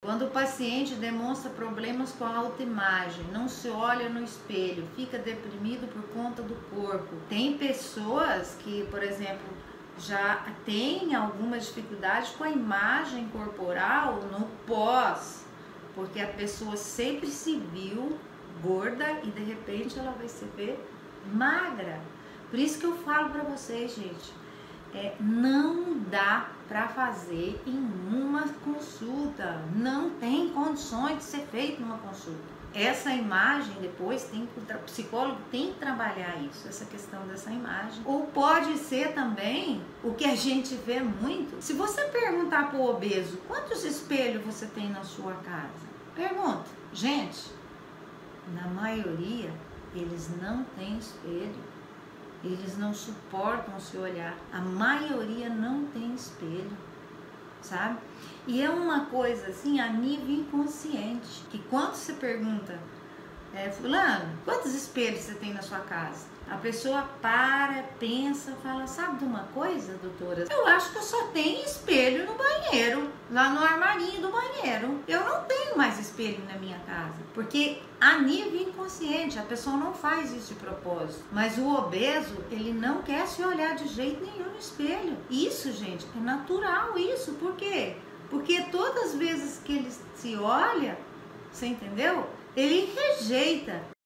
Quando o paciente demonstra problemas com a autoimagem, não se olha no espelho, fica deprimido por conta do corpo. Tem pessoas que, por exemplo, já têm alguma dificuldade com a imagem corporal no pós, porque a pessoa sempre se viu gorda e de repente ela vai se ver magra. Por isso que eu falo para vocês, gente, não dá para fazer em uma consulta, não tem condições de ser feito numa consulta. Essa imagem depois o psicólogo tem que trabalhar isso, essa questão dessa imagem. Ou pode ser também o que a gente vê muito. Se você perguntar para o obeso quantos espelhos você tem na sua casa, pergunta. Gente, na maioria eles não têm espelho. Eles não suportam se olhar. A maioria não tem espelho, sabe? E é uma coisa assim a nível inconsciente, que quando você pergunta, fulano, quantos espelhos você tem na sua casa? A pessoa para, pensa, fala, sabe de uma coisa, doutora? Eu acho que eu só tenho espelho no banheiro, lá no armarinho do banheiro. Eu não tenho mais espelho na minha casa, porque a nível inconsciente, a pessoa não faz isso de propósito. Mas o obeso, ele não quer se olhar de jeito nenhum no espelho. Isso, gente, é natural isso. Por quê? Porque todas as vezes que ele se olha, você entendeu? Ele rejeita.